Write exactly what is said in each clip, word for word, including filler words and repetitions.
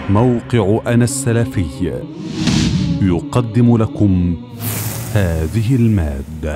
موقع أنا السلفي يقدم لكم هذه المادة.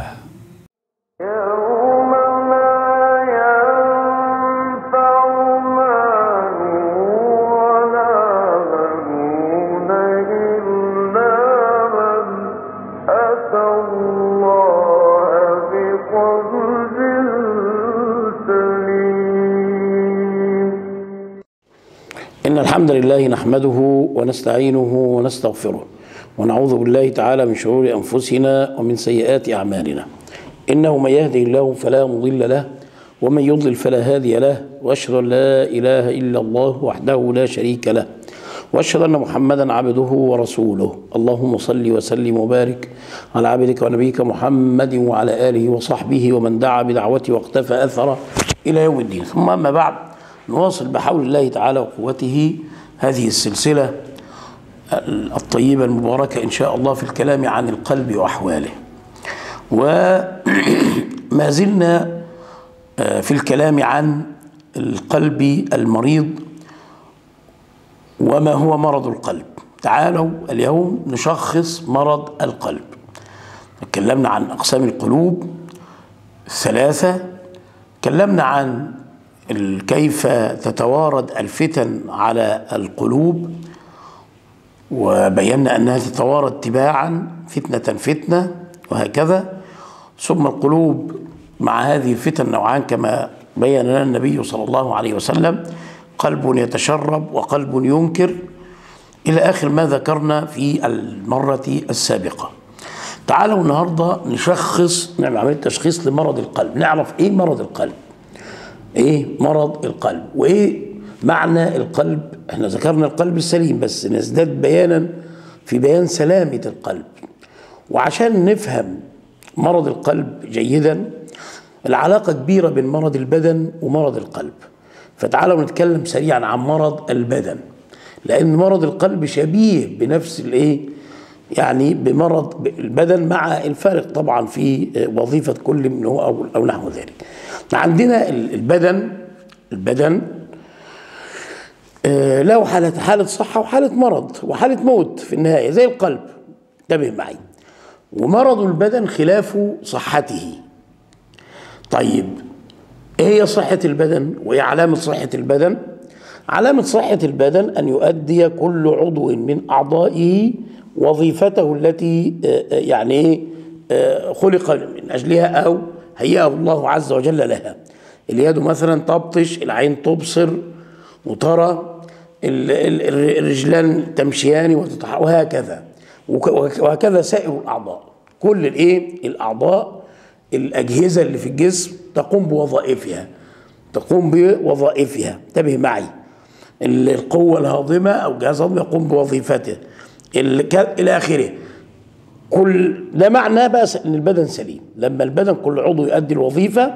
إن الحمد لله نحمده ونستعينه ونستغفره ونعوذ بالله تعالى من شرور أنفسنا ومن سيئات أعمالنا. إنه من يهده الله فلا مضل له ومن يضلل فلا هادي له، وأشهد أن لا إله إلا الله وحده لا شريك له، وأشهد أن محمدا عبده ورسوله. اللهم صل وسلم وبارك على عبدك ونبيك محمد وعلى آله وصحبه ومن دعا بدعوته واقتفى أثره إلى يوم الدين. ثم أما بعد، نواصل بحول الله تعالى وقوته هذه السلسلة الطيبة المباركة إن شاء الله في الكلام عن القلب وأحواله. وما زلنا في الكلام عن القلب المريض وما هو مرض القلب. تعالوا اليوم نشخص مرض القلب. تكلمنا عن أقسام القلوب الثلاثة، تكلمنا عن كيف تتوارد الفتن على القلوب، وبينا أنها تتوارد تباعا فتنة فتنة وهكذا. ثم القلوب مع هذه الفتن نوعان كما بين لنا النبي صلى الله عليه وسلم: قلب يتشرب وقلب ينكر، إلى آخر ما ذكرنا في المرة السابقة. تعالوا النهاردة نشخص، نعمل عملية تشخيص لمرض القلب، نعرف إيه مرض القلب، ايه مرض القلب، وايه معنى القلب. احنا ذكرنا القلب السليم، بس نزداد بيانا في بيان سلامة القلب. وعشان نفهم مرض القلب جيدا، العلاقة كبيرة بين مرض البدن ومرض القلب. فتعالوا نتكلم سريعا عن مرض البدن، لأن مرض القلب شبيه بنفس الايه يعني بمرض البدن، مع الفارق طبعا في وظيفة كل منه أو, أو نحو ذلك. عندنا البدن البدن له حالة حالة صحة وحالة مرض وحالة موت في النهاية زي القلب، انتبه معي. ومرض البدن خلاف صحته. طيب ايه هي صحة البدن وايه علامة صحة البدن؟ علامة صحة البدن أن يؤدي كل عضو من أعضائه وظيفته التي يعني خلق من أجلها أو هيئه الله عز وجل لها. اليد مثلا تبطش، العين تبصر وترى، الرجلان تمشيان وهكذا، وهكذا سائر الأعضاء. كل الايه الأعضاء، الأجهزة اللي في الجسم تقوم بوظائفها تقوم بوظائفها انتبه معي. القوة الهاضمة أو الجهاز الهضمي يقوم بوظيفته إلى آخره. كل ده معناه بقى ان البدن سليم، لما البدن كل عضو يؤدي الوظيفه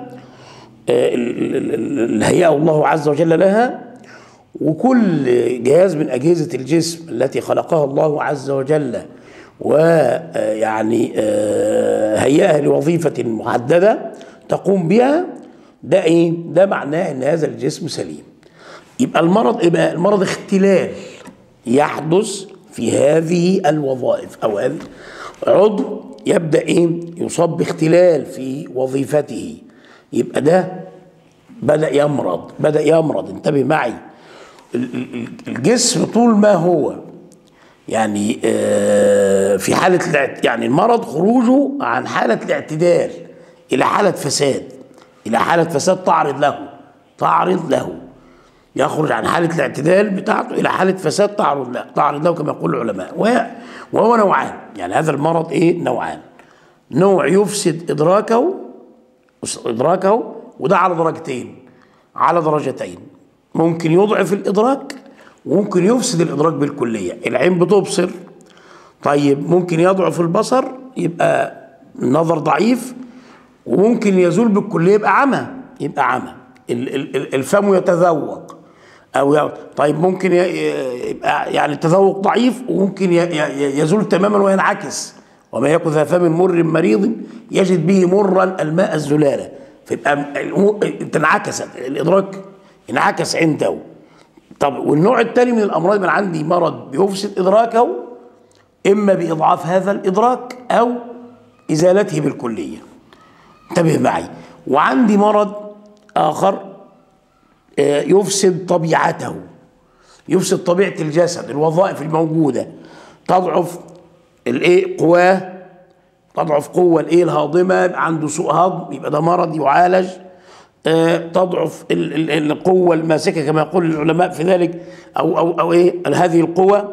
اللي هيئه الله عز وجل لها، وكل جهاز من اجهزه الجسم التي خلقها الله عز وجل ويعني هيئها لوظيفه محدده تقوم بها. ده ايه؟ ده معناه ان هذا الجسم سليم. يبقى المرض يبقى المرض اختلال يحدث في هذه الوظائف، او هذه عضو يبدأ ايه يصاب باختلال في وظيفته، يبقى ده بدأ يمرض بدأ يمرض انتبه معي. الجسم طول ما هو يعني في حالة يعني المرض خروجه عن حالة الاعتدال إلى حالة فساد إلى حالة فساد تعرض له تعرض له يخرج عن حالة الاعتدال بتاعته إلى حالة فساد تعرض له تعرض له كما يقول العلماء. وهو نوعان، يعني هذا المرض ايه نوعان: نوع يفسد إدراكه إدراكه وده على درجتين على درجتين ممكن يضعف الإدراك وممكن يفسد الإدراك بالكلية. العين بتبصر، طيب ممكن يضعف البصر يبقى النظر ضعيف، وممكن يزول بالكلية يبقى عمى يبقى عمى الفم يتذوق أو طيب ممكن يبقى يعني التذوق ضعيف وممكن يزول تماما وينعكس. وما يكن ذا فم مر مريض يجد به مرا الماء الزلالة، فيبقى تنعكست الإدراك انعكس عنده. طب والنوع الثاني من الامراض، من عندي مرض بيفسد ادراكه اما باضعاف هذا الادراك او ازالته بالكليه. انتبه معي. وعندي مرض اخر يفسد طبيعته، يفسد طبيعه الجسد، الوظائف الموجوده، تضعف الايه قواه، تضعف قوه الايه الهاضمه، عنده سوء هضم، يبقى ده مرض يعالج. أه تضعف القوه الماسكه كما يقول العلماء في ذلك، او او او ايه هذه القوه،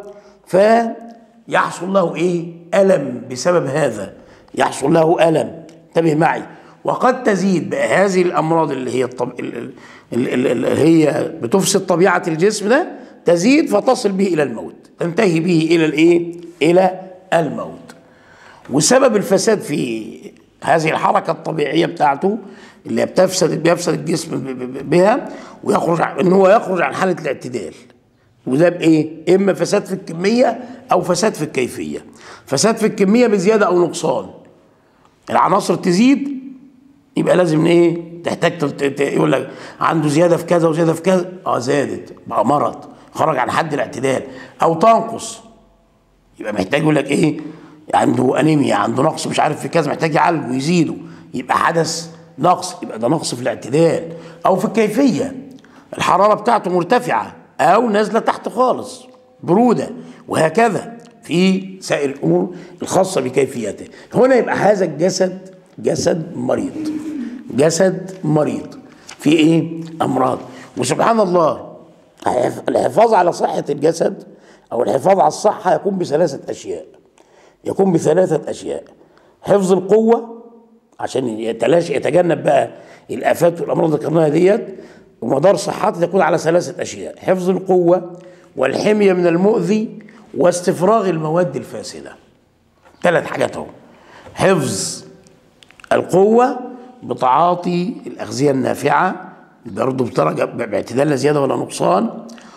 فيحصل له ايه الم بسبب هذا، يحصل له الم. انتبه معي. وقد تزيد بقى هذه الامراض اللي هي الطب... اللي هي بتفسد طبيعه الجسم ده، تزيد فتصل به الى الموت، تنتهي به الى الايه؟ الى الموت. وسبب الفساد في هذه الحركه الطبيعيه بتاعته اللي بتفسد بيفسد الجسم بها، ويخرج ان هو يخرج عن حاله الاعتدال. وده بايه؟ اما فساد في الكميه او فساد في الكيفيه. فساد في الكميه بزياده او نقصان، العناصر تزيد يبقى لازم ايه؟ تحتاج يقول لك عنده زياده في كذا وزياده في كذا، اه زادت بقى مرض خرج عن حد الاعتدال. او تنقص يبقى محتاج يقول لك ايه؟ عنده انيميا، عنده نقص مش عارف في كذا، محتاج يعالجه ويزيده، يبقى حدث نقص، يبقى ده نقص في الاعتدال. او في الكيفيه، الحراره بتاعته مرتفعه او نازله تحت خالص بروده، وهكذا في سائر الامور الخاصه بكيفيته. هنا يبقى هذا الجسد جسد مريض، جسد مريض في ايه؟ امراض. وسبحان الله الحفاظ على صحه الجسد او الحفاظ على الصحه يكون بثلاثه اشياء، يكون بثلاثه اشياء: حفظ القوه عشان يتلاشى يتجنب بقى الافات والامراض اللي ذكرناها ديت، ومدار صحته تكون على ثلاثه اشياء: حفظ القوه، والحميه من المؤذي، واستفراغ المواد الفاسده. ثلاث حاجات اهو: حفظ القوه بتعاطي الاغذيه النافعه برضه بدرجه باعتدال لا زياده ولا نقصان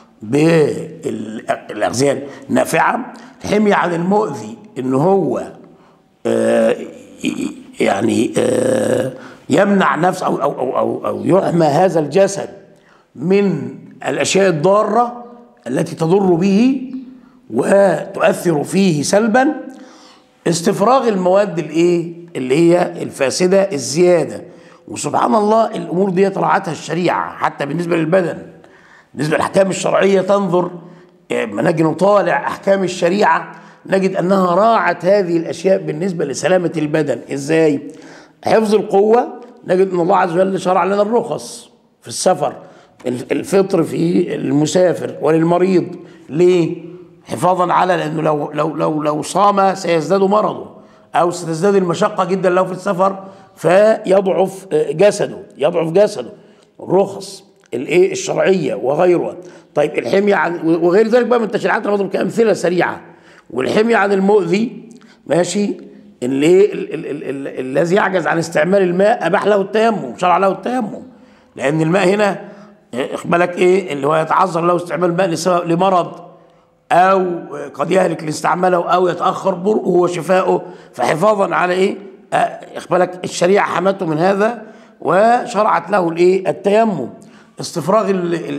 بالاغذيه النافعه. حميه عن المؤذي ان هو آه يعني آه يمنع نفسه أو, أو, أو, أو, أو يحمى هذا الجسد من الأشياء الضارة التي تضر به وتؤثر فيه سلبا. استفراغ المواد الايه اللي هي الفاسدة الزيادة. وسبحان الله الأمور دي راعتها الشريعة حتى بالنسبة للبدن. بالنسبة للأحكام الشرعية تنظر، لما نجي نطالع أحكام الشريعة نجد أنها راعت هذه الأشياء بالنسبة لسلامة البدن. إزاي؟ حفظ القوة، نجد أن الله عز وجل شرع لنا الرخص في السفر، الفطر في المسافر وللمريض. ليه؟ حفاظا على، لأنه لو لو لو لو صام سيزداد مرضه أو ستزداد المشقة جدا له في السفر فيضعف جسده، يضعف جسده. الرخص الايه الشرعية وغيرها. طيب الحمية عن وغير ذلك بقى من تشريعات رمضان كأمثلة سريعة. والحمية عن المؤذي ماشي، اللي الذي يعجز عن استعمال الماء أباح له التيمم، شرع له التيمم، لأن الماء هنا بالك إيه اللي هو يتعذر له استعمال الماء لسبب لمرض أو قد يهلك لاستعماله أو يتأخر برؤه وشفاؤه، فحفاظا على إيه بالك الشريعة حمته من هذا وشرعت له الإيه التيمم. استفراغ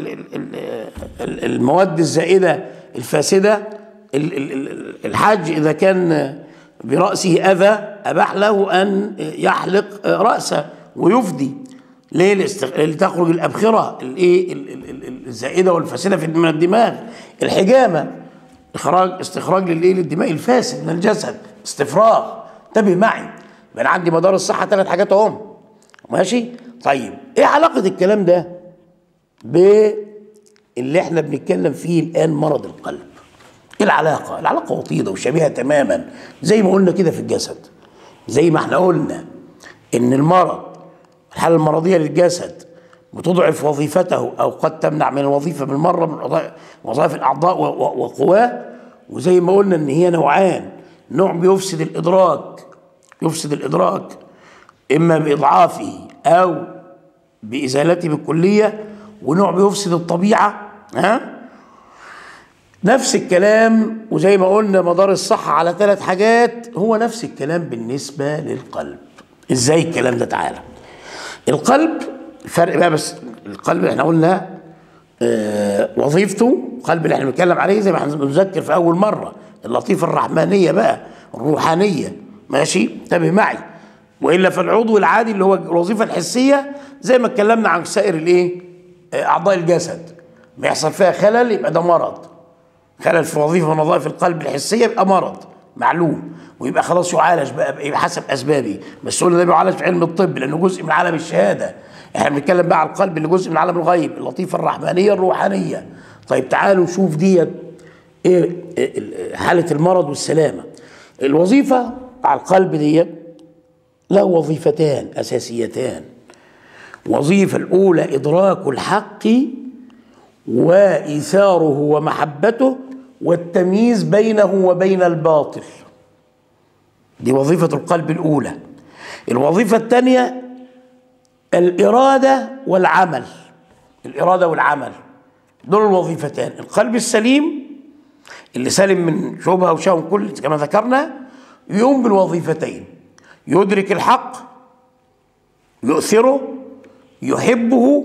المواد الزائدة الفاسدة. الحاج إذا كان برأسه أذى أباح له أن يحلق رأسه ويفدي. ليه؟ لتخرج الأبخرة الايه الزائدة والفاسدة من الدماغ. الحجامة إخراج استخراج للايه للدماء الفاسد من الجسد، استفراغ. انتبه معي، من عندي مدار الصحة ثلاث حاجات اهم ماشي. طيب ايه علاقة الكلام ده باللي احنا بنتكلم فيه الآن، مرض القلب؟ ايه العلاقة؟ العلاقة وطيدة وشبيهة تماما زي ما قلنا كده في الجسد. زي ما احنا قلنا ان المرض الحالة المرضية للجسد بتضعف وظيفته او قد تمنع من الوظيفة بالمرة من وظائف الاعضاء وقواه. وزي ما قلنا ان هي نوعان: نوع بيفسد الادراك، يفسد الادراك اما باضعافه او بازالته بالكلية، ونوع بيفسد الطبيعة. ها نفس الكلام. وزي ما قلنا مدار الصحة على ثلاث حاجات، هو نفس الكلام بالنسبة للقلب. ازاي الكلام ده؟ تعالى القلب فرق بقى. بس القلب احنا قلنا آه وظيفته قلب اللي احنا بنتكلم عليه زي ما احنا بنذكر في اول مره، اللطيفه الرحمانيه بقى، الروحانيه، ماشي؟ انتبه معي. والا فالعضو العادي اللي هو الوظيفه الحسيه زي ما اتكلمنا عن سائر الايه؟ اعضاء الجسد، ما يحصل فيها خلل يبقى ده مرض. خلل في وظيفه من وظائف القلب الحسيه يبقى مرض معلوم، ويبقى خلاص يعالج بقى بحسب اسبابه. بس قلنا ده بيعالج في علم الطب لانه جزء من عالم الشهاده. احنا بنتكلم بقى على القلب اللي جزء من عالم الغيب، اللطيفه الرحمانيه الروحانيه. طيب تعالوا نشوف ديت ايه حاله المرض والسلامه. الوظيفه على القلب ديت له وظيفتان اساسيتان. وظيفه الاولى ادراك الحق وايثاره ومحبته والتمييز بينه وبين الباطل. دي وظيفه القلب الاولى. الوظيفه الثانيه الاراده والعمل. الاراده والعمل دول الوظيفتان. القلب السليم اللي سلم من شبهه وشهوه كل كما ذكرنا يقوم بالوظيفتين: يدرك الحق، يؤثره، يحبه،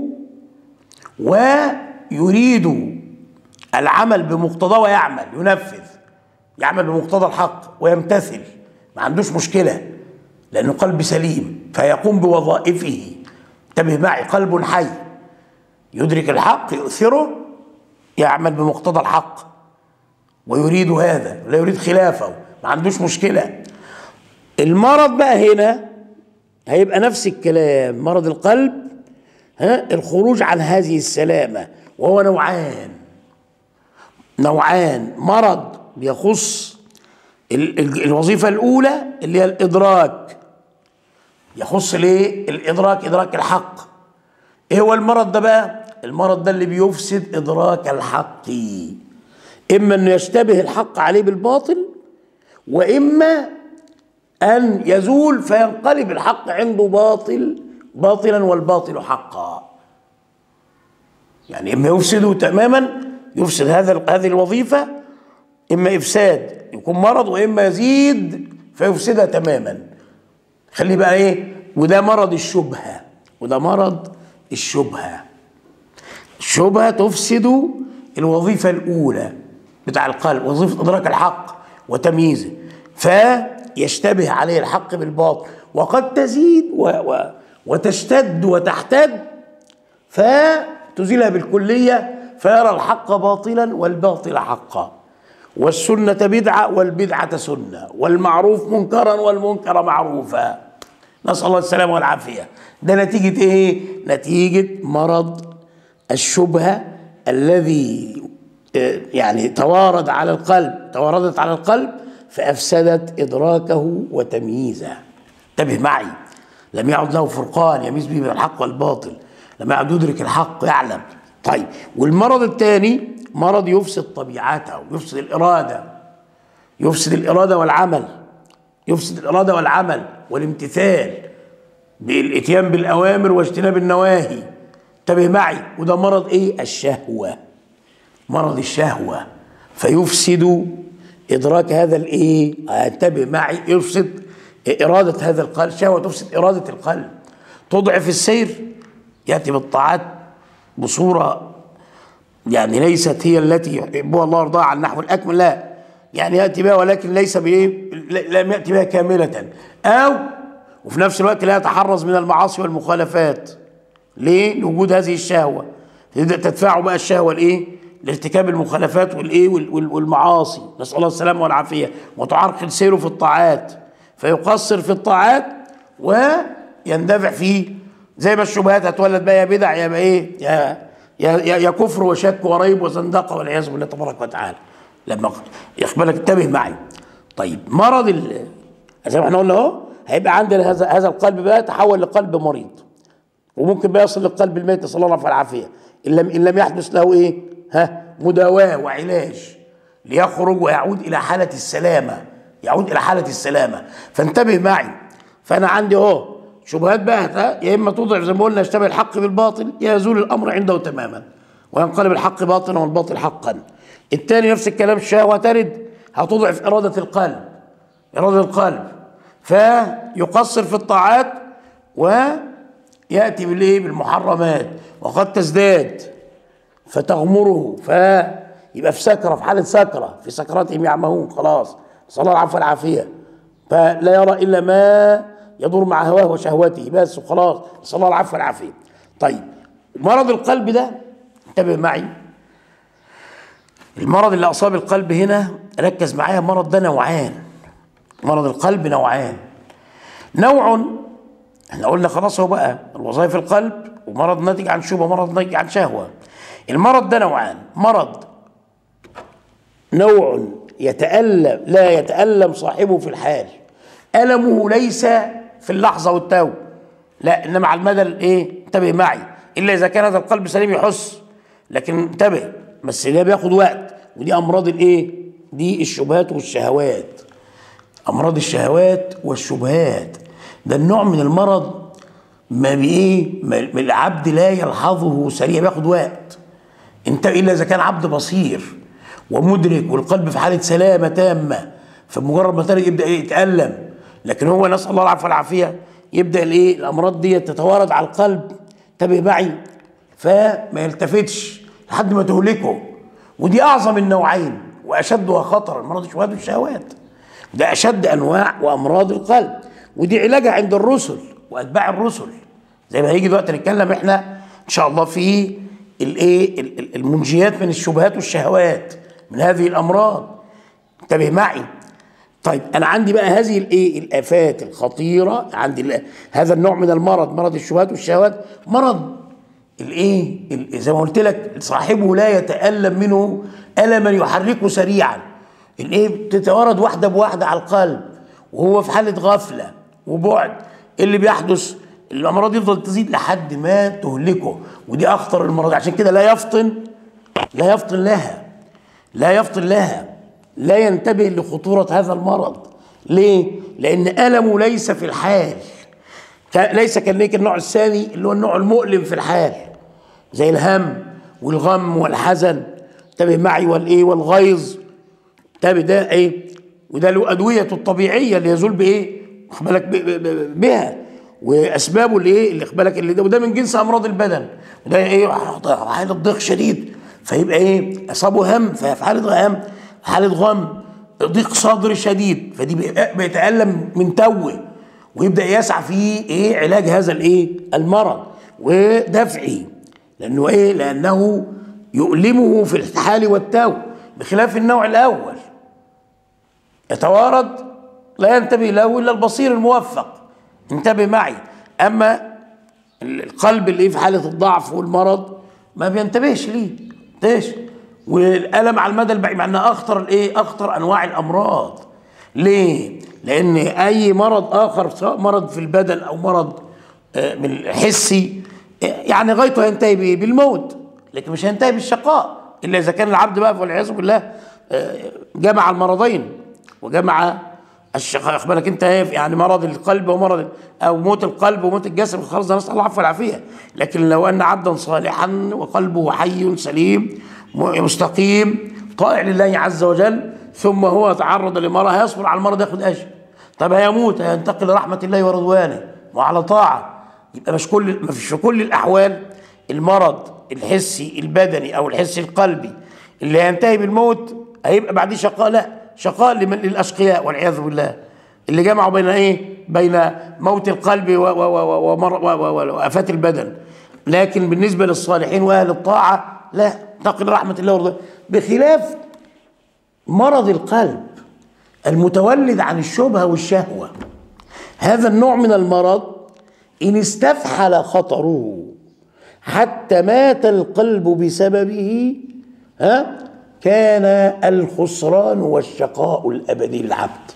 ويريد العمل بمقتضاه ويعمل، ينفذ، يعمل بمقتضى الحق ويمتثل، ما عندوش مشكله لانه قلب سليم فيقوم بوظائفه. انتبه معي، قلب حي يدرك الحق، يؤثره، يعمل بمقتضى الحق ويريد هذا، لا يريد خلافه، ما عندوش مشكله. المرض بقى هنا هيبقى نفس الكلام، مرض القلب ها الخروج عن هذه السلامه، وهو نوعان. نوعان مرض بيخص الوظيفه الاولى اللي هي الادراك، يخص ليه؟ الادراك، ادراك الحق. ايه هو المرض ده بقى؟ المرض ده اللي بيفسد ادراك الحق، اما انه يشتبه الحق عليه بالباطل، واما ان يزول فينقلب الحق عنده باطل باطلا والباطل حقا. يعني اما يفسده تماما، يفسد هذا هذه الوظيفه، اما افساد يكون مرض، واما يزيد فيفسدها تماما. خلي بقى ايه؟ وده مرض الشبهه، وده مرض الشبهه. الشبهه تفسد الوظيفه الاولى بتاع القلب، وظيفه ادراك الحق وتمييزه، فيشتبه عليه الحق بالباطل، وقد تزيد و و وتشتد وتحتد فتزيلها بالكليه، فيرى الحق باطلا والباطل حقا، والسنه بدعه والبدعه سنه، والمعروف منكرا والمنكر معروفا. نسال الله السلامه والعافيه. ده نتيجه ايه؟ نتيجه مرض الشبهه الذي يعني توارد على القلب، تواردت على القلب فافسدت ادراكه وتمييزه. انتبه معي، لم يعد له فرقان يميز به بين الحق والباطل، لم يعد يدرك الحق يعلم. طيب، والمرض الثاني مرض يفسد طبيعته، يفسد الاراده، يفسد الاراده والعمل، يفسد الاراده والعمل والامتثال بالاتيان بالاوامر واجتناب النواهي. انتبه معي، وده مرض ايه؟ الشهوه، مرض الشهوه، فيفسد ادراك هذا الايه؟ انتبه معي، يفسد اراده هذا القلب، شهوه تفسد اراده القلب، تضعف السير، ياتي بالطاعات بصوره يعني ليست هي التي يحبها الله ويرضاها على النحو الاكمل، لا، يعني ياتي بها ولكن ليس بايه؟ لم ياتي بها كامله، او وفي نفس الوقت لا يتحرز من المعاصي والمخالفات. ليه؟ لوجود هذه الشهوه، تبدا تدفعه بقى الشهوه لايه؟ لارتكاب المخالفات والايه؟ والمعاصي، نسال الله السلامه والعافيه، وتعرقل سيره في الطاعات، فيقصر في الطاعات ويندفع فيه، زي ما الشبهات هتولد بقى يا بدع يا بقى ايه؟ يا يا يا كفر وشك وريب وزندقه والعياذ بالله تبارك وتعالى. لما يقبلك، انتبه معي. طيب، مرض ال زي ما احنا قلنا اهو، هيبقى عندنا هذا هذا القلب بقى تحول لقلب مريض، وممكن بقى يصل للقلب الميت، نسال الله العافيه والعافيه، ان لم ان لم يحدث له ايه؟ ها مداواه وعلاج ليخرج ويعود الى حاله السلامه، يعود الى حاله السلامه. فانتبه معي. فانا عندي اهو شبهات بقى، يا اما تضعف زي ما قلنا يشتبه الحق بالباطل، يزول الامر عنده تماما وينقلب الحق باطلا والباطل حقا. الثاني نفس الكلام، الشهوه ترد هتضعف اراده القلب، اراده القلب، فيقصر في الطاعات وياتي بالايه؟ بالمحرمات، وقد تزداد فتغمره فيبقى في سكرة، في حالة سكرة، في سكراتهم يعمهون، خلاص صلى الله العفو والعافية، فلا يرى إلا ما يدور مع هواه وشهوته بس وخلاص، صلى الله العفو والعافية. طيب مرض القلب ده انتبه معي، المرض اللي أصاب القلب هنا ركز معايا، المرض ده نوعان، مرض القلب نوعان. نوع احنا قلنا خلاص هو بقى الوظائف القلب، ومرض ناتج عن شبهه، مرض ناتج عن شهوه. المرض ده نوعان، مرض نوع يتألم لا يتألم صاحبه في الحال، ألمه ليس في اللحظة والتو، لا إنما على المدى الايه؟ انتبه معي، إلا إذا كان هذا القلب سليم يحس، لكن انتبه بس ده بياخد وقت، ودي أمراض الايه؟ دي الشبهات والشهوات، أمراض الشهوات والشبهات. ده النوع من المرض ما بإيه؟ ما العبد لا يلحظه سريع، بياخد وقت، انت إلا إذا كان عبد بصير ومدرك والقلب في حالة سلامة تامة، فمجرد ما ترى يبدأ إيه؟ يتألم. لكن هو نسأل الله العافية والعافية يبدأ الإيه؟ الأمراض دي تتوارد على القلب، انتبه معي، فما يلتفتش لحد ما تهلكه. ودي أعظم النوعين وأشدها خطرا، مرض الشبهات والشهوات، ده أشد أنواع وأمراض القلب، ودي علاجها عند الرسل وأتباع الرسل، زي ما هيجي دلوقتي نتكلم احنا إن شاء الله في الايه؟ المنجيات من الشبهات والشهوات من هذه الأمراض، انتبه معي. طيب أنا عندي بقى هذه الايه؟ الآفات الخطيرة، عندي هذا النوع من المرض، مرض الشبهات والشهوات، مرض الايه؟ زي ما قلت لك صاحبه لا يتألم منه ألما يحركه سريعا، الايه؟ بتتوارد واحده بواحده على القلب وهو في حاله غفله وبعد، اللي بيحدث الامراض يفضل تزيد لحد ما تهلكه، ودي اخطر المرض. عشان كده لا يفطن لا يفطن لها لا يفطن لها لا ينتبه لخطوره هذا المرض. ليه؟ لان المه ليس في الحال، ليس كذلك النوع الثاني اللي هو النوع المؤلم في الحال، زي الهم والغم والحزن، انتبه معي، والايه؟ والغيظ، انتبه ده ايه؟ وده له ادويته الطبيعيه اللي يزول بايه؟ خد بالك بها، واسبابه اللي ايه؟ اللي خد بالك اللي ده، وده من جنس امراض البدن، وده ايه؟ حاله ضيق شديد، فيبقى ايه؟ اصابه هم، ففي حاله هم، حاله غم، ضيق صدر شديد، فدي بيتالم من توه، ويبدا يسعى في ايه؟ علاج هذا الايه؟ المرض ودفعه، لانه ايه؟ لانه يؤلمه في الحال والتو، بخلاف النوع الأول يتوارد لا ينتبه له إلا البصير الموفق، انتبه معي. أما القلب اللي في حالة الضعف والمرض ما بينتبهش ليه، ليش؟ والألم على المدى البعيد، مع أنها أخطر الإيه؟ أخطر أنواع الأمراض. ليه؟ لأن أي مرض آخر سواء مرض في البدن أو مرض من حسي يعني غايته ينتهي بالموت، لكن مش هينتهي بالشقاء إلا إذا كان العبد بقى والعياذ بالله جمع المرضين وجمع الشقاء. خد بالك أنت يعني مرض القلب ومرض أو موت القلب وموت الجسد، خلاص ده نسأل الله العفو والعافية. لكن لو أن عبدا صالحا وقلبه حي سليم مستقيم طائع لله عز وجل، ثم هو تعرض لمرض، هيصبر على المرض ياخد أجر. طب هيموت، هينتقل لرحمة الله ورضوانه وعلى طاعة. يبقى مش كل ما فيش في كل الأحوال المرض الحسي البدني أو الحسي القلبي اللي هينتهي بالموت هيبقى بعديه شقاء، لا، شقاء لمن للأشقياء والعياذ بالله، اللي جمعوا بين إيه؟ بين موت القلب وآفات البدن. لكن بالنسبة للصالحين وأهل الطاعة لا، انتقل رحمة الله ورضوانه. بخلاف مرض القلب المتولد عن الشبهة والشهوة، هذا النوع من المرض إن استفحل خطره حتى مات القلب بسببه، ها، كان الخسران والشقاء الأبدي للعبد،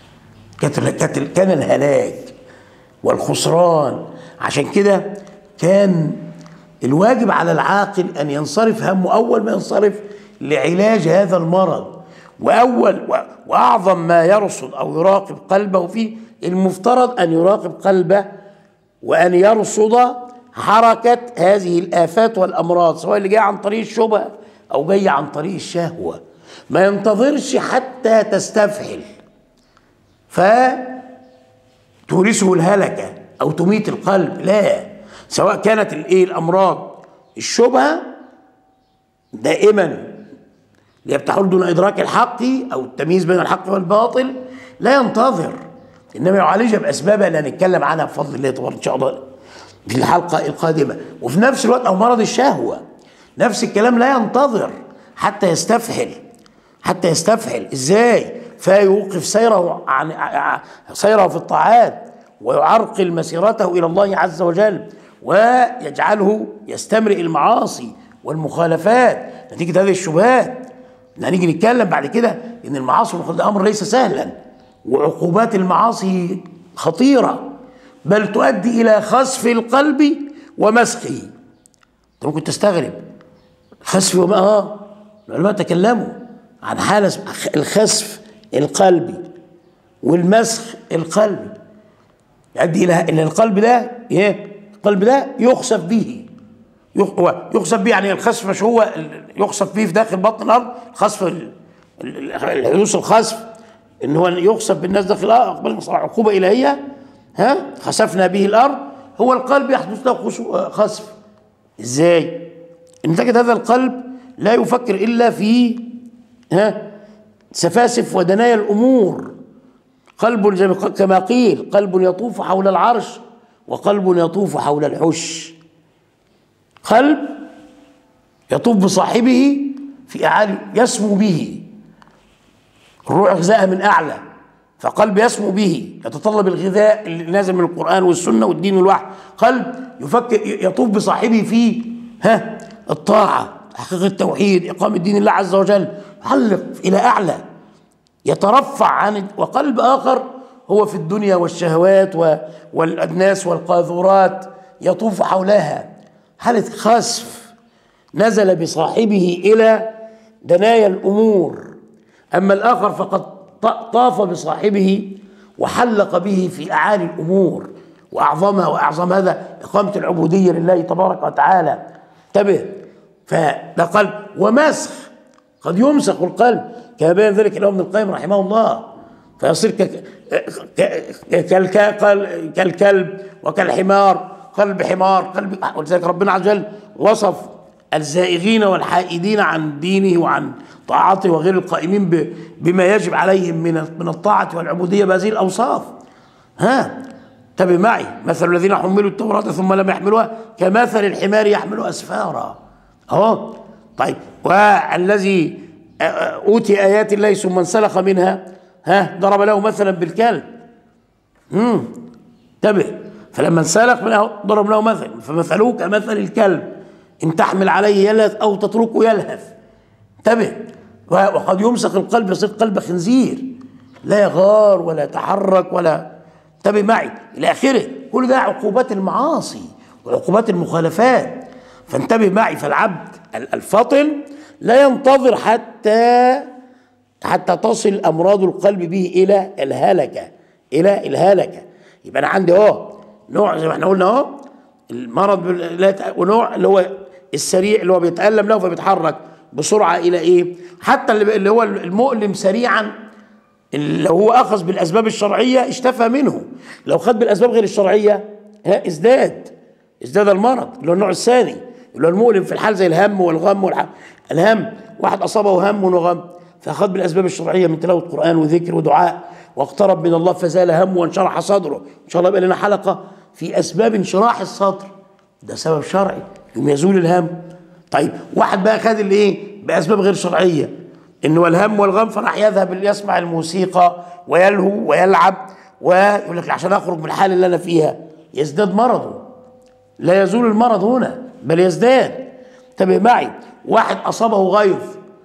كان الهلاك والخسران. عشان كده كان الواجب على العاقل أن ينصرف همه أول ما ينصرف لعلاج هذا المرض، وأول وأعظم ما يرصد أو يراقب قلبه فيه المفترض أن يراقب قلبه وأن يرصد حركة هذه الآفات والأمراض، سواء اللي جاي عن طريق الشبهة أو جاي عن طريق الشهوة. ما ينتظرش حتى تستفحل فتورثه الهلكة أو تميت القلب، لا، سواء كانت الإيه الأمراض الشبهة دائما ليبتحل دون إدراك الحق أو التمييز بين الحق والباطل، لا ينتظر، إنما يعالجها بأسبابها اللي هنتكلم عنها بفضل الله تبارك إن شاء الله في الحلقة القادمة. وفي نفس الوقت أو مرض الشهوة نفس الكلام، لا ينتظر حتى يستفحل، حتى يستفحل إزاي؟ فيوقف سيره عن سيره في الطاعات ويعرقل مسيرته إلى الله عز وجل ويجعله يستمرئ المعاصي والمخالفات نتيجة هذه الشبهات. هنيجي نتكلم بعد كده إن المعاصي والمخالفات أمر ليس سهلا، وعقوبات المعاصي خطيرة، بل تؤدي إلى خسف القلب ومسخه. أنت ممكن تستغرب خسف وما آه العلماء تكلموا عن حالة الخسف القلبي والمسخ القلبي، يؤدي إلى إن القلب ده إيه؟ القلب ده يخسف به، يخسف به يعني الخسف مش هو يخسف به في داخل بطن الأرض، خسف الحدوث الخسف إن هو يخسف بالناس داخل الأرض، عقوبة إلهية، ها خسفنا به الأرض، هو القلب يحدث له خسف. إزاي؟ إن تجد هذا القلب لا يفكر إلا في ها سفاسف ودنايا الأمور. قلب زي كما قيل قلب يطوف حول العرش وقلب يطوف حول الحش. قلب يطوف بصاحبه في أعالي يسمو به، الروح غذاء من أعلى، فقلب يسمو به يتطلب الغذاء اللي نازل من القرآن والسنة والدين والوحي. قلب يفكر يطوف بصاحبه في ها الطاعة، تحقيق التوحيد، إقامة دين الله عز وجل، يحلق إلى أعلى، يترفع عن. وقلب آخر هو في الدنيا والشهوات والأدناس والقاذورات يطوف حولها، حالة خسف نزل بصاحبه إلى دنايا الأمور. أما الآخر فقد طاف بصاحبه وحلق به في أعالي الأمور وأعظمها، وأعظم هذا إقامة العبودية لله تبارك وتعالى. انتبه، فده قلب ومسخ، قد يمسخ القلب كما بين ذلك الإمام ابن القيم رحمه الله، فيصير كالكلب وكالحمار، قلب حمار قلب. ولذلك ربنا عز وجل وصف الزائغين والحائدين عن دينه وعن طاعته وغير القائمين بما يجب عليهم من من الطاعة والعبودية بهذه الأوصاف. ها انتبه معي، مثل الذين حملوا التوراة ثم لم يحملوها كمثل الحمار يحمل أسفارا. أهو طيب، والذي أوتي آيات الله ثم انسلخ منها ها ضرب له مثلا بالكلب. امم انتبه، فلما انسلخ منها ضرب له مثلا، فمثلوه كمثل الكلب إن تحمل عليه يلهث أو تتركه يلهث. انتبه، وقد يمسخ القلب يصير قلب خنزير لا يغار ولا يتحرك ولا. انتبه معي إلى آخره. كل ده عقوبات المعاصي وعقوبات المخالفات. فانتبه معي، فالعبد الفطن لا ينتظر حتى حتى تصل أمراض القلب به إلى الهلكة، إلى الهلكة. يبقى أنا عندي أهو نوع زي ما احنا قلنا أهو المرض، ونوع اللي هو السريع اللي هو بيتألم له فبيتحرك بسرعة إلى إيه؟ حتى اللي هو المؤلم سريعا اللي هو أخذ بالأسباب الشرعية اشتفى منه، لو خد بالأسباب غير الشرعية ها ازداد ازداد المرض، اللي هو النوع الثاني اللي هو المؤلم في الحال زي الهم والغم والح... الهم، واحد أصابه هم وغم فأخذ بالأسباب الشرعية من تلاوة قرآن وذكر ودعاء واقترب من الله فزال هم وانشرح صدره. إن شاء الله يبقى لنا حلقة في أسباب انشراح الصدر، ده سبب شرعي يوم يزول الهم. طيب واحد بقى خد اللي ايه بأسباب غير شرعية، إنه الهم والغم فراح يذهب يسمع الموسيقى ويلهو ويلعب ويقول لك عشان أخرج من الحال اللي أنا فيها، يزداد مرضه. لا يزول المرض هنا بل يزداد. انتبه معي، واحد أصابه غيظ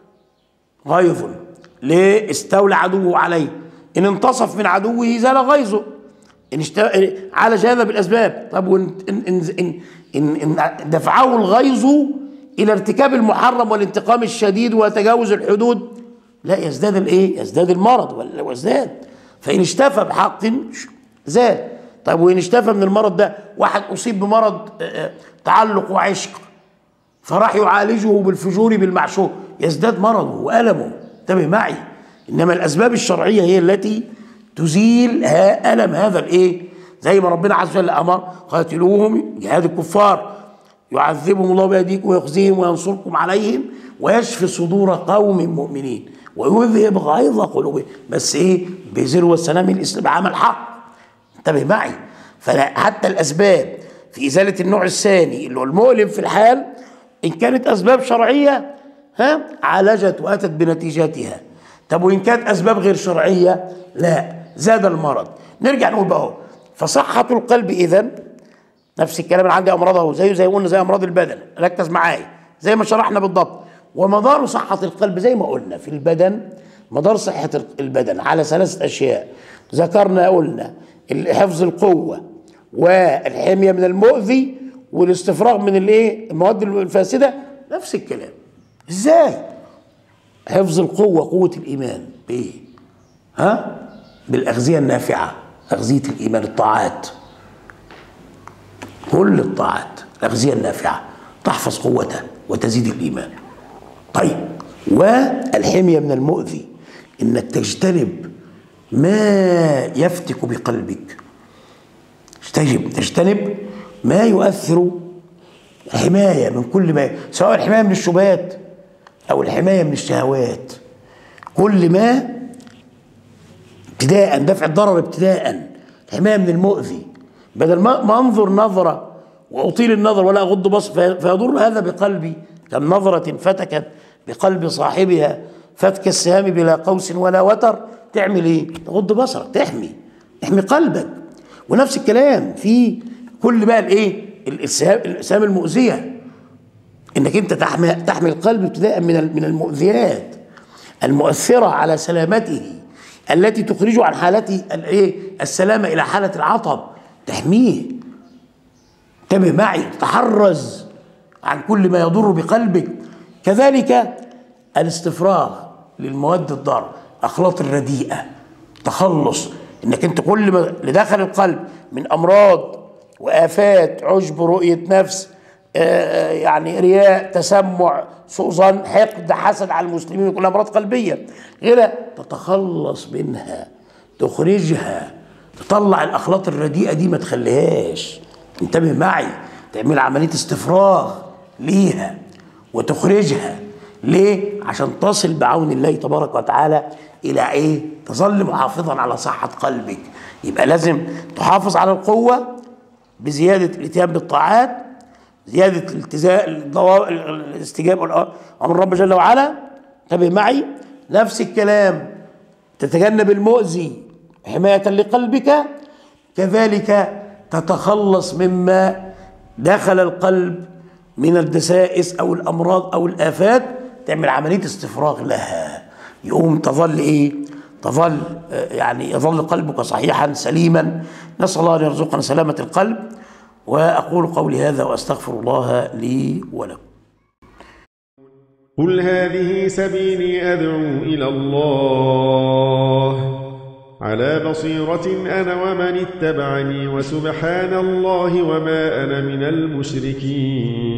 غيظ ليه؟ استولى عدوه عليه، إن انتصف من عدوه زال غيظه، إن اشت... عالج هذا بالأسباب. طب وإن إن إن إن, إن دفعه الغيظ إلى ارتكاب المحرم والانتقام الشديد وتجاوز الحدود، لا يزداد الإيه؟ يزداد المرض ويزداد. فإن اشتفى بحق زاد. طيب وإن اشتفى من المرض ده، واحد أصيب بمرض تعلق وعشق فراح يعالجه بالفجور بالمعشوق، يزداد مرضه وألمه. انتبه معي، إنما الأسباب الشرعية هي التي تزيل ألم هذا الإيه؟ زي ما ربنا عز وجل أمر قاتلوهم، جهاد الكفار، يعذبهم الله بأيديكم ويخزيهم وينصركم عليهم ويشفي صدور قوم مؤمنين ويذهب غيظ قلوبهم، بس ايه؟ بذروة سنام الاسلام، عمل حق. انتبه معي. فحتى الاسباب في ازاله النوع الثاني اللي هو المؤلم في الحال، ان كانت اسباب شرعيه ها عالجت واتت بنتيجاتها. طب وان كانت اسباب غير شرعيه لا، زاد المرض. نرجع نقول بقى، فصحه القلب اذا نفس الكلام اللي عندي امراضه زيه زي قلنا زي امراض البدن، ركز معايا زي ما شرحنا بالضبط. ومدار صحه القلب زي ما قلنا في البدن، مدار صحه البدن على ثلاثه اشياء ذكرنا، قلنا حفظ القوه والحميه من المؤذي والاستفراغ من الايه المواد الفاسده. نفس الكلام. ازاي؟ حفظ القوه، قوه الايمان بايه؟ ها؟ بالاغذيه النافعه، اغذيه الايمان، الطاعات، كل الطاعات الاغذيه النافعه تحفظ قوته وتزيد الايمان. طيب، والحميه من المؤذي، انك تجتنب ما يفتك بقلبك، تجتنب تجتنب ما يؤثر، حمايه من كل ما، سواء الحمايه من الشبهات او الحمايه من الشهوات، كل ما ابتداء دفع الضرر، ابتداء الحمايه من المؤذي، بدل ما انظر نظره واطيل النظر ولا اغض بصر فيضر هذا بقلبي، كم نظره فتكت بقلب صاحبها فتك السهام بلا قوس ولا وتر. تعمل ايه؟ تغض بصرك، تحمي تحمي قلبك. ونفس الكلام في كل بقى الايه السهام المؤذيه، انك انت تحمي تحمي القلب ابتداء من من المؤذيات المؤثره على سلامته التي تخرجه عن حالته الايه السلامه الى حاله العطب، تحميه. انتبه معي، تحرز عن كل ما يضر بقلبك. كذلك الاستفراغ للمواد الضاره، الاخلاط الرديئه، تخلص، انك انت كل ما اللي دخل القلب من امراض وافات، عجب، رؤيه نفس، آه يعني رياء، تسمع، سوء ظن، حقد، حسد على المسلمين، كلها امراض قلبيه غيرها، تتخلص منها، تخرجها، تطلع الاخلاط الرديئه دي، ما تخليهاش. انتبه معي، تعمل عمليه استفراغ ليها وتخرجها. ليه؟ عشان تصل بعون الله تبارك وتعالى الى ايه؟ تظل محافظا على صحه قلبك. يبقى لازم تحافظ على القوه بزياده الاتيان بالطاعات، زياده الالتزام، الاستجابه امر الرب جل وعلا. انتبه معي. نفس الكلام، تتجنب المؤذي حمايه لقلبك، كذلك تتخلص مما دخل القلب من الدسائس او الامراض او الافات، تعمل عمليه استفراغ لها، يقوم تظل ايه؟ تظل يعني يظل قلبك صحيحا سليما. نسال الله ان يرزقنا سلامه القلب. واقول قولي هذا واستغفر الله لي ولكم. قل هذه سبيلي ادعو الى الله على بصيرة أنا ومن اتبعني، وسبحان الله وما أنا من المشركين.